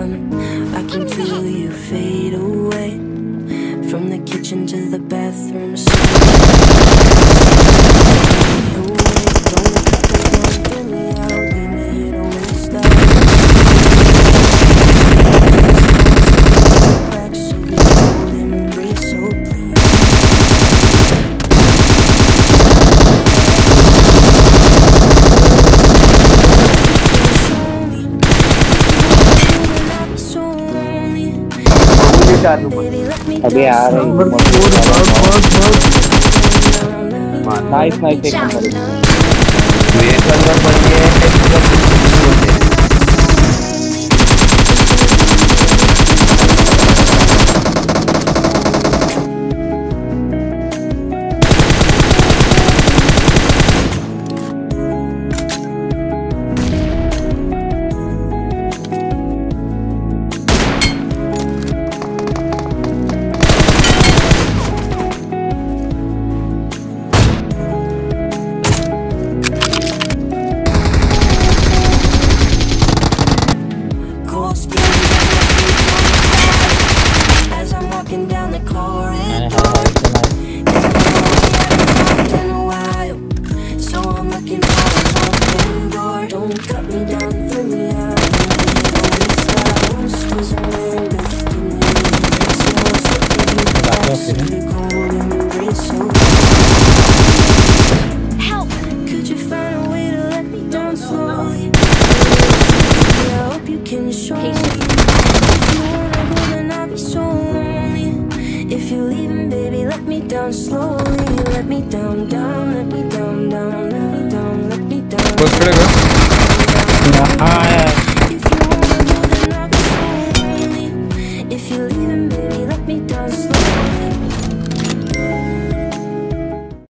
gone. I can feel you fade away, from the kitchen to the bathroom. अभी आ रही nice nice एक number तो ये अंदर बन गए हाँ